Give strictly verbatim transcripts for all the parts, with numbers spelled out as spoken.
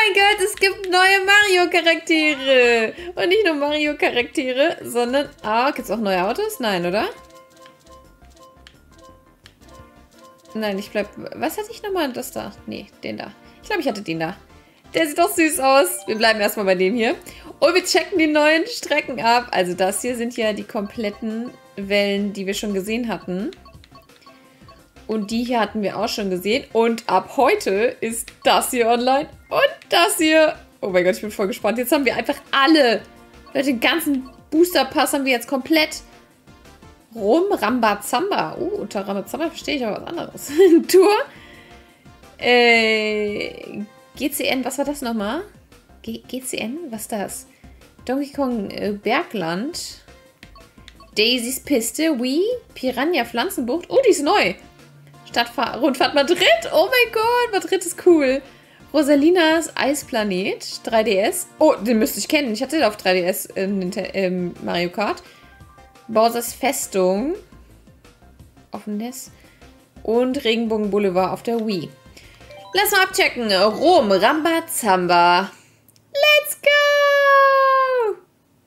mein Gott, es gibt neue Mario-Charaktere. Und nicht nur Mario-Charaktere, sondern... Ah, gibt es auch neue Autos? Nein, oder? Nein, ich bleib... Was hatte ich nochmal? Das da? Nee, den da. Ich glaube, ich hatte den da. Der sieht doch süß aus. Wir bleiben erstmal bei dem hier. Und wir checken die neuen Strecken ab. Also das hier sind ja die kompletten Wellen, die wir schon gesehen hatten. Und die hier hatten wir auch schon gesehen. Und ab heute ist das hier online. Und das hier. Oh mein Gott, ich bin voll gespannt. Jetzt haben wir einfach alle. Leute, den ganzen Booster-Pass haben wir jetzt komplett. Rum Rambazamba. Oh, unter Rambazamba verstehe ich aber was anderes. Tour. Äh, G C N, was war das nochmal? G GCN? Was ist das? Donkey Kong äh, Bergland. Daisys Piste. Wii. Piranha Pflanzenbucht. Oh, die ist neu. Stadtfahr Rundfahrt Madrid. Oh mein Gott, Madrid ist cool. Rosalinas Eisplanet. drei D S. Oh, den müsste ich kennen. Ich hatte den auf drei D S in ähm, Mario Kart. Bowsers Festung. Auf dem Nest. Und Regenbogen Boulevard auf der Wii. Lass mal abchecken. Rom, Rambazamba. Let's go!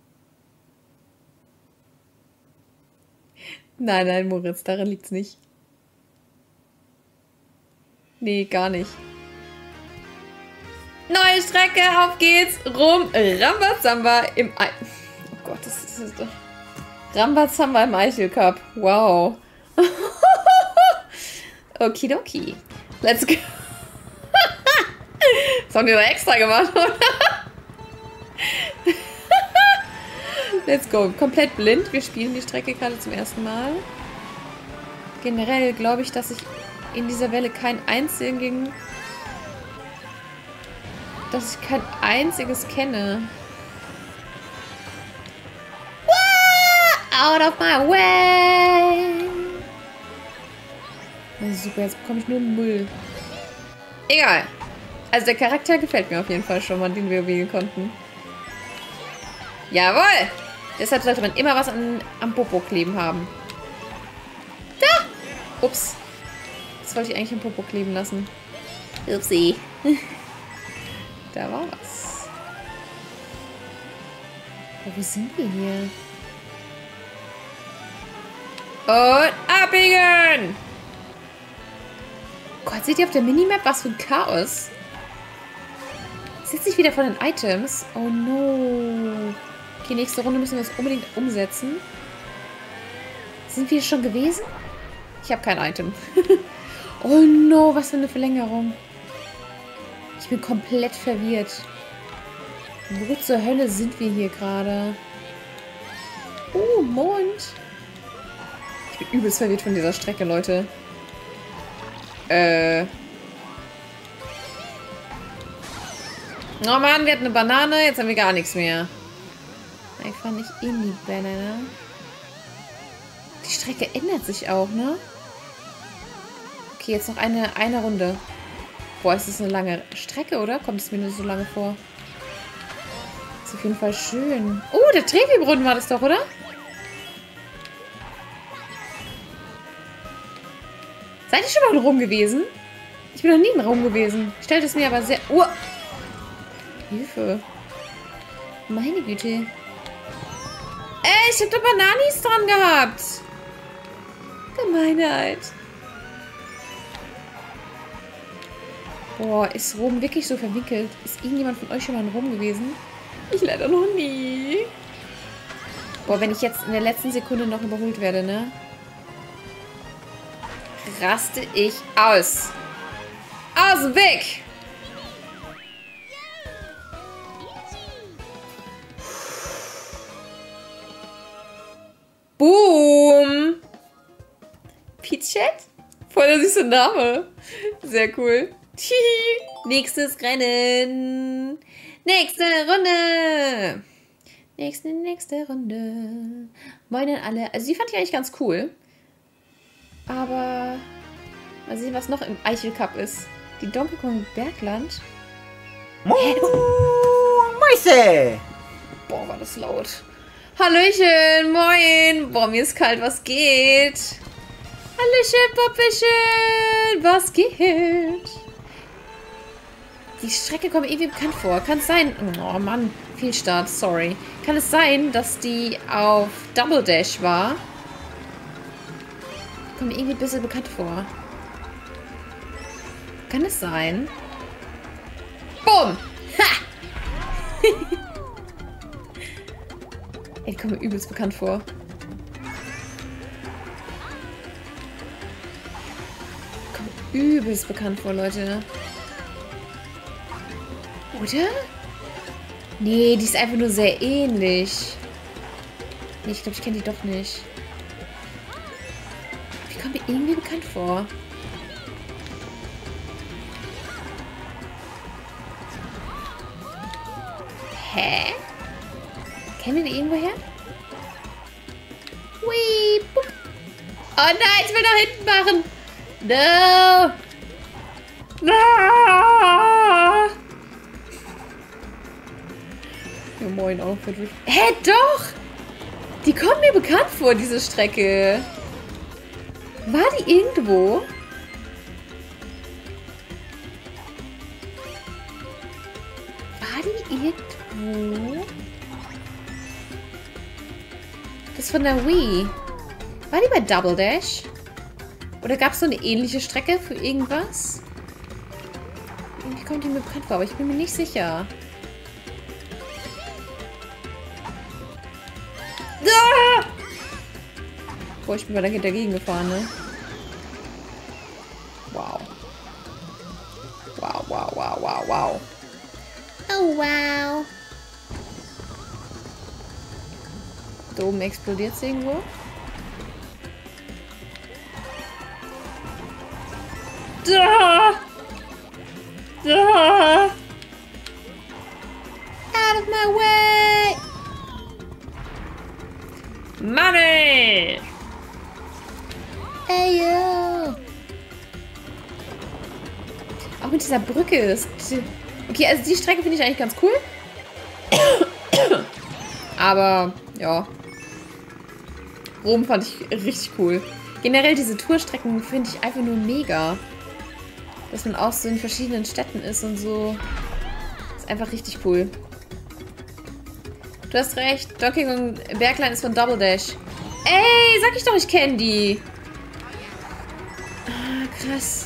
Nein, nein, Moritz, daran liegt's nicht. Nee, gar nicht. Neue Strecke, auf geht's. Rom, Rambazamba im Ei... Oh Gott, das ist das doch... Rambazamba im Eichel Cup. Wow. Okidoki. Let's go. Das haben die doch extra gemacht, oder? Let's go. Komplett blind. Wir spielen die Strecke gerade zum ersten Mal. Generell glaube ich, dass ich in dieser Welle kein einzigen... dass ich kein einziges kenne. Out of my way! Super, jetzt bekomme ich nur Müll. Egal. Also der Charakter gefällt mir auf jeden Fall schon mal, den wir wählen konnten. Jawohl! Deshalb sollte man immer was an, am Popo kleben haben. Da! Ups. Das wollte ich eigentlich am Popo kleben lassen. Upsi. Da war was. Oh, wo sind wir hier? Und abbiegen! Gott, seht ihr auf der Minimap, was für ein Chaos? Ist jetzt nicht wieder von den Items. Oh no. Okay, nächste Runde müssen wir das unbedingt umsetzen. Sind wir schon gewesen? Ich habe kein Item. Oh no, was für eine Verlängerung. Ich bin komplett verwirrt. Wo zur Hölle sind wir hier gerade? Oh, Mond. Ich bin übelst verwirrt von dieser Strecke, Leute. Äh. Oh Mann, wir hatten eine Banane, jetzt haben wir gar nichts mehr. Ich fahre nicht in die Banane. Die Strecke ändert sich auch, ne? Okay, jetzt noch eine, eine Runde. Boah, ist das eine lange Strecke, oder? Kommt es mir nur so lange vor? Ist auf jeden Fall schön. Oh, der Trevi-Brunnen war das doch, oder? Seid ihr schon mal in Rom gewesen? Ich bin noch nie in Rom gewesen. Stellt es mir aber sehr... Oh! Hilfe. Meine Güte. Ey, ich hab da Bananis dran gehabt. Gemeinheit. Boah, ist Rom wirklich so verwickelt? Ist irgendjemand von euch schon mal in Rom gewesen? Ich leider noch nie. Boah, wenn ich jetzt in der letzten Sekunde noch überholt werde, ne? Raste ich aus. Aus dem Weg! Boom! Peachchat? Voll der süße Name. Sehr cool. Nächstes Rennen. Nächste Runde. Nächste, nächste Runde. Moin an alle. Also die fand ich eigentlich ganz cool. Aber mal sehen, was noch im Eichel Cup ist. Die Donkey Kong Bergland. Mäuse! Boah, war das laut. Hallöchen, moin. Boah, mir ist kalt, was geht? Hallöchen, Poppechen, was geht? Die Strecke kommt irgendwie bekannt vor. Kann es sein... Oh Mann, Fehlstart, sorry. Kann es sein, dass die auf Double Dash war? Die kommt mir irgendwie ein bisschen bekannt vor. Kann es sein? Boom! Ha! Ey, die kommt mir übelst bekannt vor. Die kommt mir übelst bekannt vor, Leute. Oder? Nee, die ist einfach nur sehr ähnlich. Nee, ich glaube, ich kenne die doch nicht. Die kommt mir irgendwie bekannt vor. Hä? Kennen wir die irgendwoher? Hui, bup. Oh nein, ich will nach hinten machen. No. No. Ja, moin, auch für dich. Hä, doch! Die kommt mir bekannt vor, diese Strecke. War die irgendwo? War die irgendwo? Das ist von der Wii. War die bei Double Dash? Oder gab es so eine ähnliche Strecke für irgendwas? Irgendwie kommt die mir bekannt vor, aber ich bin mir nicht sicher. Ah! Boah, ich bin mal dagegen gefahren, ne? Wow. Wow, wow, wow, wow, wow. Oh, wow. Da oben explodiert es irgendwo. Da! Da! Out of my way! Money! Ey, yo! Auch mit dieser Brücke ist... Okay, also die Strecke finde ich eigentlich ganz cool. Aber, ja. Rom fand ich richtig cool. Generell diese Tourstrecken finde ich einfach nur mega. Dass man auch so in verschiedenen Städten ist und so. Ist einfach richtig cool. Du hast recht. Donkey Kong Bergland ist von Double Dash. Ey, sag ich doch, ich kenne die. Ah, krass.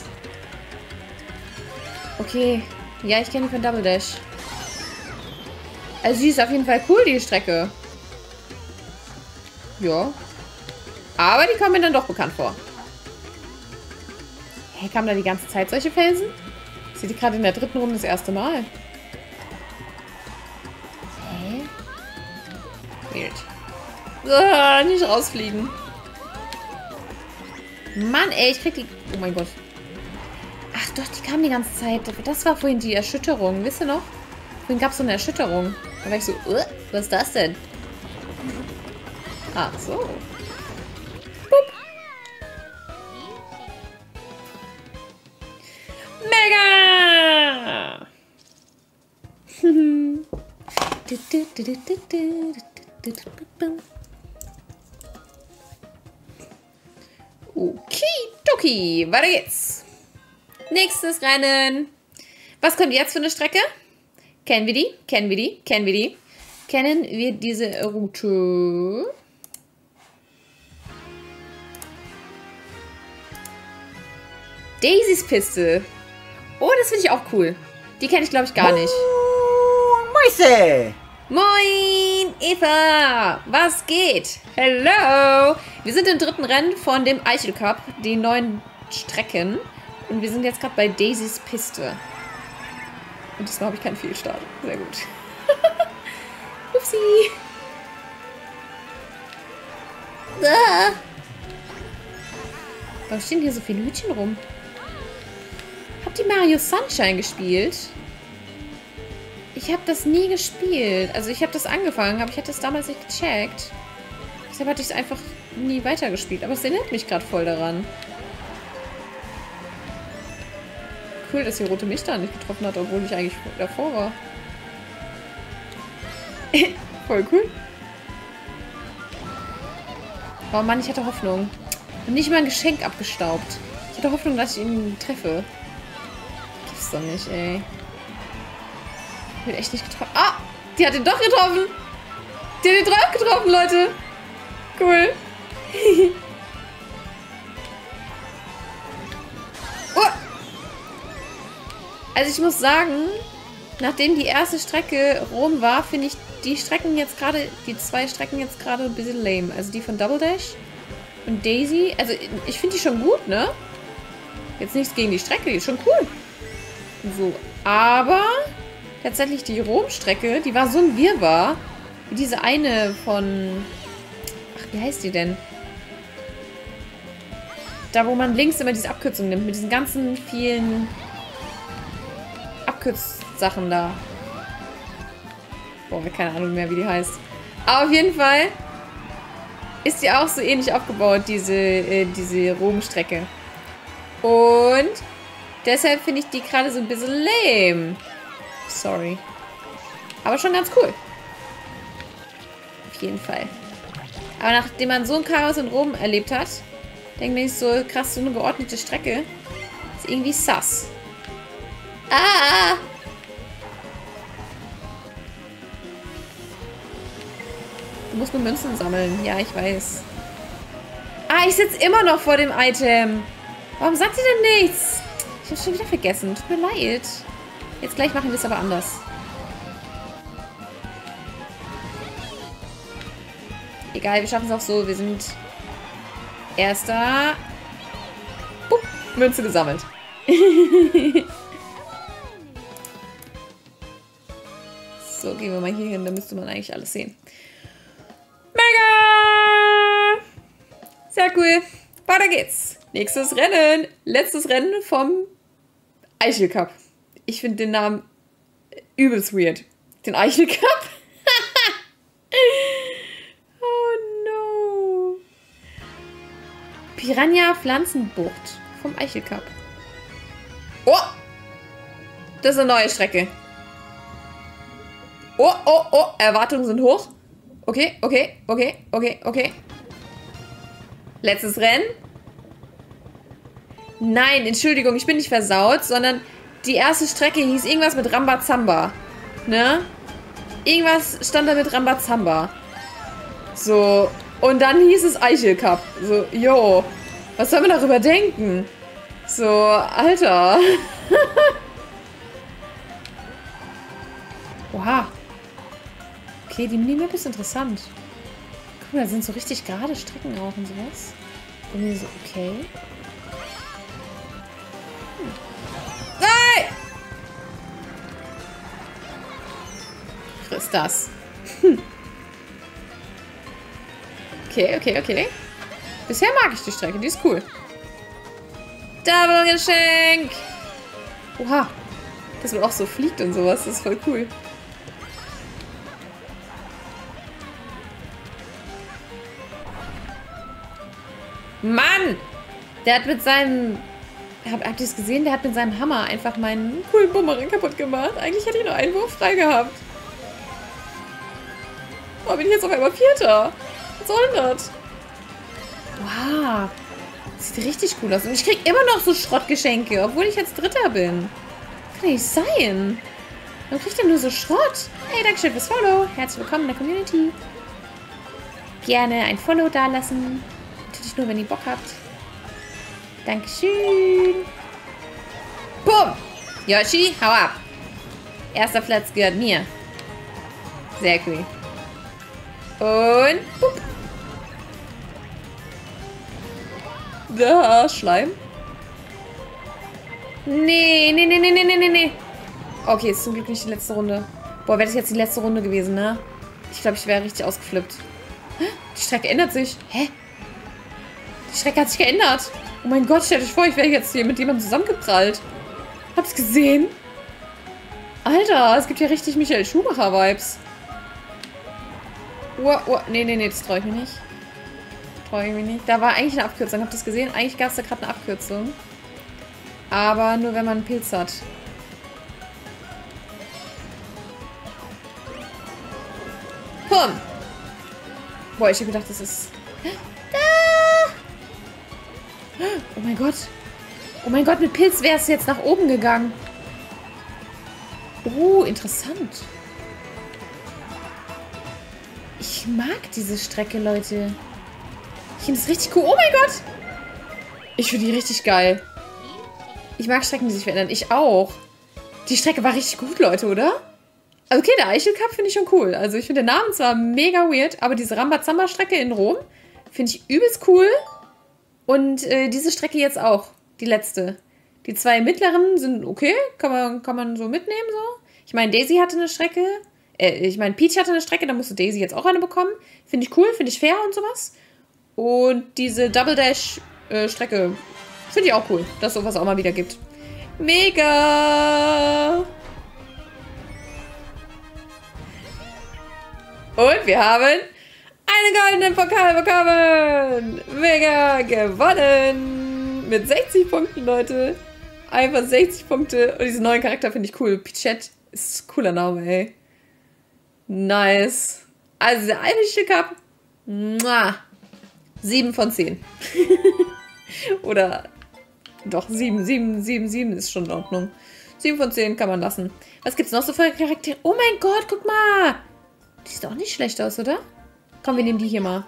Okay. Ja, ich kenne die von Double Dash. Also sie ist auf jeden Fall cool, die Strecke. Ja. Aber die kommen mir dann doch bekannt vor. Hey, kamen da die ganze Zeit solche Felsen? Ich sehe die gerade in der dritten Runde das erste Mal. Hä? Weird. Ah, nicht rausfliegen. Mann, ey, ich krieg die... Oh mein Gott. Ach doch, die kamen die ganze Zeit. Das war vorhin die Erschütterung. Wisst ihr noch? Vorhin gab es so eine Erschütterung. Da war ich so, uh, was ist das denn? Ach so. Boop. Mega! Okidoki, weiter geht's. Nächstes Rennen. Was kommt jetzt für eine Strecke? Kennen wir die? Kennen wir die? Kennen wir die? Kennen wir diese Route? Daisys Piste. Oh, das finde ich auch cool. Die kenne ich, glaube ich, gar nicht. Mäuse! Moin, Eva! Was geht? Hello! Wir sind im dritten Rennen von dem Eichel Cup, die neuen Strecken. Und wir sind jetzt gerade bei Daisys Piste. Und diesmal habe ich keinen Fehlstart. Sehr gut. Upsi! Ah. Warum stehen hier so viele Hütchen rum? Habt ihr Mario Sunshine gespielt? Ich habe das nie gespielt. Also ich habe das angefangen, aber ich hatte es damals nicht gecheckt. Deshalb hatte ich es einfach nie weitergespielt. Aber es erinnert mich gerade voll daran. Cool, dass die Rote mich da nicht getroffen hat, obwohl ich eigentlich davor war. Voll cool. Oh Mann, ich hatte Hoffnung. Und nicht mal ein Geschenk abgestaubt. Ich hatte Hoffnung, dass ich ihn treffe. Gibt's doch nicht, ey. Ich bin echt nicht getroffen. Ah! Die hat ihn doch getroffen! Die hat ihn doch getroffen, Leute! Cool. Oh. Also ich muss sagen, nachdem die erste Strecke rum war, finde ich die Strecken jetzt gerade, die zwei Strecken jetzt gerade ein bisschen lame. Also die von Double Dash und Daisy. Also ich finde die schon gut, ne? Jetzt nichts gegen die Strecke, die ist schon cool. So, aber tatsächlich die Rom-Strecke, die war so ein Wirrwarr. Wie diese eine von... Ach, wie heißt die denn? Da, wo man links immer diese Abkürzung nimmt, mit diesen ganzen vielen Abkürzsachen da. Boah, keine Ahnung mehr, wie die heißt. Aber auf jeden Fall ist die auch so ähnlich aufgebaut, diese, äh, diese Rom-Strecke. Und deshalb finde ich die gerade so ein bisschen lame. Sorry. Aber schon ganz cool. Auf jeden Fall. Aber nachdem man so ein Chaos in Rom erlebt hat, denke ich so, krass, so eine geordnete Strecke ist irgendwie sass. Ah! Du musst nur Münzen sammeln. Ja, ich weiß. Ah, ich sitze immer noch vor dem Item. Warum sagt sie denn nichts? Ich habe schon wieder vergessen. Tut mir leid. Jetzt gleich machen wir es aber anders. Egal, wir schaffen es auch so. Wir sind Erster. Bup, Münze gesammelt. So, gehen wir mal hier hin. Da müsste man eigentlich alles sehen. Mega! Sehr cool. Weiter geht's. Nächstes Rennen. Letztes Rennen vom Eichel Cup. Ich finde den Namen übelst weird. Den Eichel Cup? Oh no. Piranha Pflanzenbucht vom Eichel Cup. Oh! Das ist eine neue Strecke. Oh, oh, oh. Erwartungen sind hoch. Okay, okay, okay, okay, okay. Letztes Rennen. Nein, Entschuldigung, ich bin nicht versaut, sondern die erste Strecke hieß irgendwas mit Rambazamba. Ne? Irgendwas stand da mit Rambazamba. So. Und dann hieß es Eichel Cup. So, yo. Was soll man darüber denken? So, Alter. Oha. Okay, die Minimap ist interessant. Guck mal, da sind so richtig gerade Strecken auch und sowas. Und mir so, okay. Hm. Nein! Friss das. Hm. Okay, okay, okay. Bisher mag ich die Strecke, die ist cool. Double Geschenk! Oha. Dass man auch so fliegt und sowas, das ist voll cool. Mann! Der hat mit seinem... Hab, habt ihr es gesehen? Der hat mit seinem Hammer einfach meinen coolen Bumerang kaputt gemacht. Eigentlich hätte ich nur einen Wurf frei gehabt. Oh, bin ich jetzt auf einmal Vierter? Was soll denn das? Wow. Sieht richtig cool aus. Und ich krieg immer noch so Schrottgeschenke, obwohl ich jetzt Dritter bin. Kann nicht sein. Man kriegt ja nur so Schrott. Hey, danke schön fürs Follow. Herzlich willkommen in der Community. Gerne ein Follow dalassen. Natürlich nur, wenn ihr Bock habt. Dankeschön. Bumm. Yoshi, hau ab. Erster Platz gehört mir. Sehr cool. Und bupp. Da, Schleim. Nee, nee, nee, nee, nee, nee, nee. Okay, ist zum Glück nicht die letzte Runde. Boah, wäre das jetzt die letzte Runde gewesen, ne? Ich glaube, ich wäre richtig ausgeflippt. Die Strecke ändert sich. Hä? Die Strecke hat sich geändert. Oh mein Gott, stellt euch vor, ich wäre jetzt hier mit jemandem zusammengeprallt. Habt's gesehen? Alter, es gibt ja richtig Michael Schumacher-Vibes. Oh, oh, nee, nee, nee, das traue ich mir nicht. Traue ich mir nicht. Da war eigentlich eine Abkürzung. Habt ihr das gesehen? Eigentlich gab es da gerade eine Abkürzung. Aber nur, wenn man einen Pilz hat. Pum! Boah, ich habe gedacht, das ist... Ah! Oh mein Gott. Oh mein Gott, mit Pilz wäre es jetzt nach oben gegangen. Oh, interessant. Ich mag diese Strecke, Leute. Ich finde es richtig cool. Oh mein Gott! Ich finde die richtig geil. Ich mag Strecken, die sich verändern. Ich auch. Die Strecke war richtig gut, Leute, oder? Also okay, der Eichel Cup finde ich schon cool. Also ich finde den Namen zwar mega weird, aber diese Rambazamba-Strecke in Rom finde ich übelst cool. Und äh, diese Strecke jetzt auch. Die letzte. Die zwei mittleren sind okay. Kann man, kann man so mitnehmen, so. Ich meine, Daisy hatte eine Strecke. Äh, ich meine, Peach hatte eine Strecke. Da musste Daisy jetzt auch eine bekommen. Finde ich cool, finde ich fair und sowas. Und diese Double Dash-Strecke äh, finde ich auch cool, dass es sowas auch mal wieder gibt. Mega! Und wir haben einen goldenen Pokal bekommen! Mega gewonnen! Mit sechzig Punkten, Leute. Einfach sechzig Punkte. Und diesen neuen Charakter finde ich cool. Pichette ist ein cooler Name, ey. Nice. Also der Eichel Cup. Muah. sieben von zehn. Oder doch, sieben, sieben, sieben, sieben ist schon in Ordnung. sieben von zehn kann man lassen. Was gibt's noch so für Charaktere? Oh mein Gott, guck mal. Die sieht auch nicht schlecht aus, oder? Komm, wir nehmen die hier mal.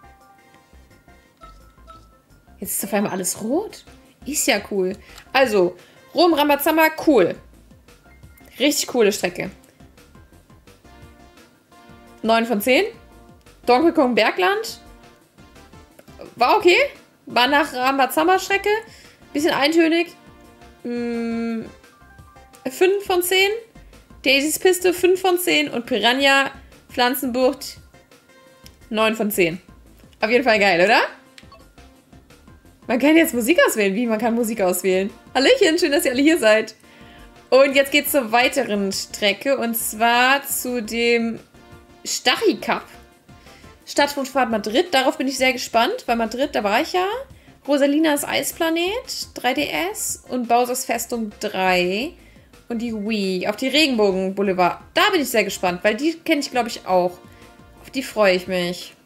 Jetzt ist auf einmal alles rot. Ist ja cool. Also, Rom Rambazamba, cool. Richtig coole Strecke. neun von zehn. Donkey Kong Bergland. War okay. War nach Rambazamba-Strecke. Bisschen eintönig. Hm, fünf von zehn. Daisys Piste fünf von zehn. Und Piranha Pflanzenbucht neun von zehn. Auf jeden Fall geil, oder? Man kann jetzt Musik auswählen. Wie? Man kann Musik auswählen. Hallöchen, schön, dass ihr alle hier seid. Und jetzt geht's zur weiteren Strecke. Und zwar zu dem Stachy Cup. Stadtrundfahrt Madrid. Darauf bin ich sehr gespannt. Bei Madrid, da war ich ja. Rosalinas Eisplanet, drei D S und Bowsers Festung drei. Und die Wii. Auf die Regenbogen Boulevard. Da bin ich sehr gespannt, weil die kenne ich, glaube ich, auch. Auf die freue ich mich.